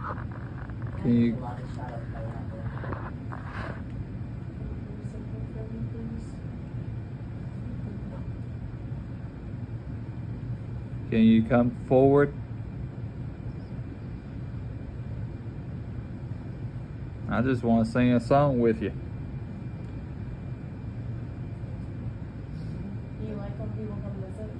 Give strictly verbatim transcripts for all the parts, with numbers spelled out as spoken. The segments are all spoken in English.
Can you? Can you come forward? I just want to sing a song with you. Do you like when people come visit?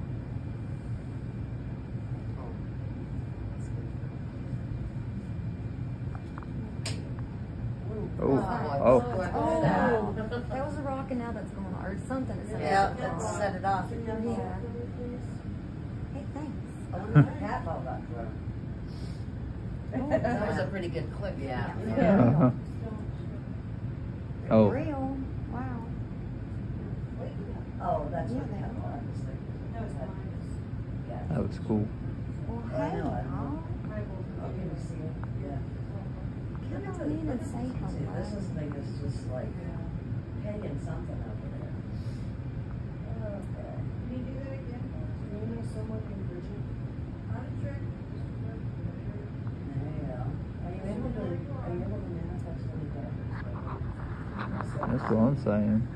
Oh, Oh, oh. oh. That was a rock and now that's going on, or something that set it Yeah, off. that set it off. Yeah. Hey, thanks. I wonder if the cat ball got thrown. That was a pretty good clip. Yeah. Uh-huh. Oh, Real. Wow. Oh, that's Yeah, what the they cat ball are. was like. That was mine. Yeah. that was cool. Well, I hey, know, I know. y'all. Okay, we see it. Yeah. Come on in and say See, this hello. is thing is just like pagan something over there. Okay. Can you do that again? Do you know someone named Bridget? Yeah. Are you able to, are you able to manifest any That's what I'm saying.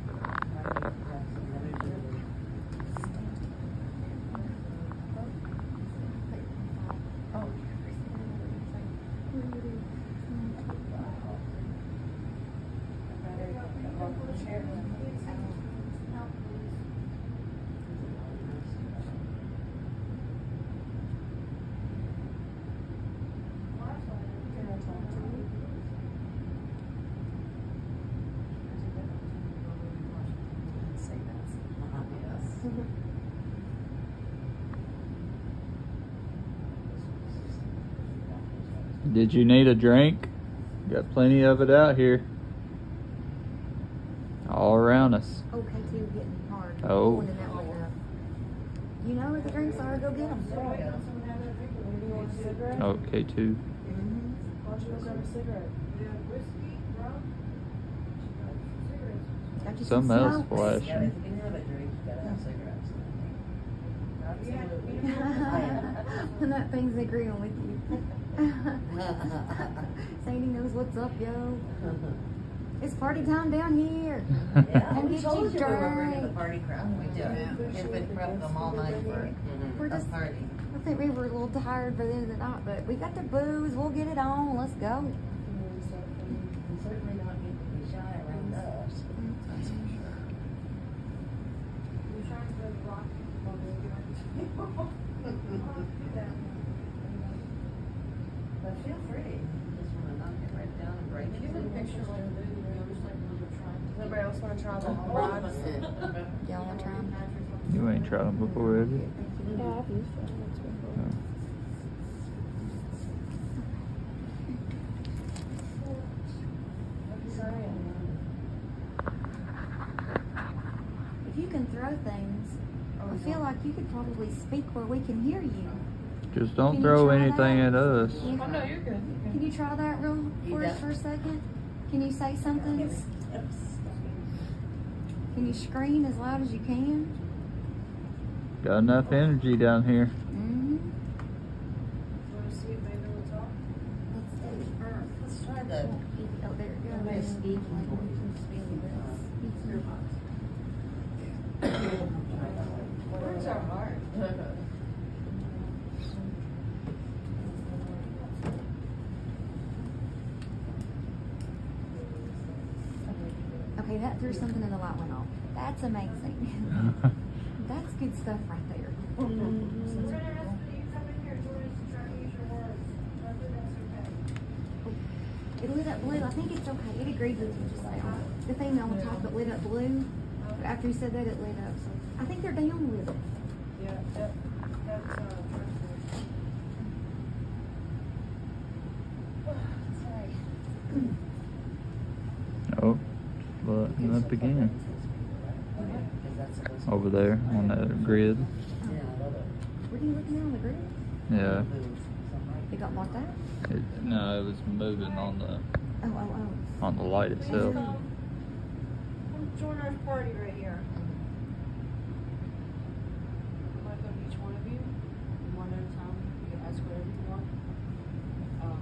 Did you need a drink? Got plenty of it out here. All around us. Oh, K two getting hard. Oh. Going in that window. You know where the drinks are, go get them. Oh, K two. Mm-hmm. Why don't you go grab a cigarette? Got you Something some else smoke. Yeah, if flashing. you can have a drink, you gotta have cigarettes. Absolutely. And that thing's agreeing with you. Sadie knows what's up, yo. It's party time down here. Yeah, Come we get told you you we were bringing the drink. party crowd. We did. We've been prepping them all night for We're a just, party. I think we were a little tired by the end of the night, but we got the booze. We'll get it on. Let's go. We certainly don't need to be shy around us. That's for sure. But feel free. You just want to knock it right down and break it. Anybody else want to try the rods? Y'all want to try 'em? You ain't tried them before, have you? Yeah, I've used them. That's been cool. Oh. If you can throw things, I feel like you could probably speak where we can hear you. Just Can don't you throw try anything that? at us. Yeah. Oh, no, you're good. Can you try that real for us for a second? Can you say something? Can you scream as loud as you can? Got enough energy down here. Mm-hmm. Want to see if maybe we'll talk? Let's see. Let's try the. Oh, there it goes. Nice speaking Words are hard. Okay, that threw something and the light went off. That's amazing. That's good stuff right there. It lit up blue. I think it's okay. It agreed with you just now. The thing on the top that lit up blue, after you said that, it lit up. So I think they're down with it. Yeah, that, that's, uh, Sorry. Oh, button up again. Over there on that grid. What are you looking at on the grid? Yeah. It got blocked out? It, no, it was moving on the Oh, oh, oh. on the light itself. come join our party right here. I'm gonna go to each one of you, one at a time. You can ask whatever you want. Um,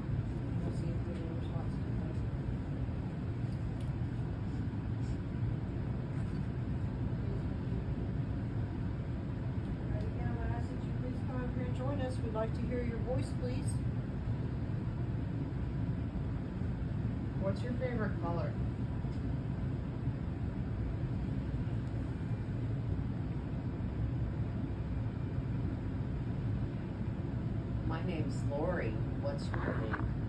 like to hear your voice, please. What's your favorite color? My name's Lori. What's your name?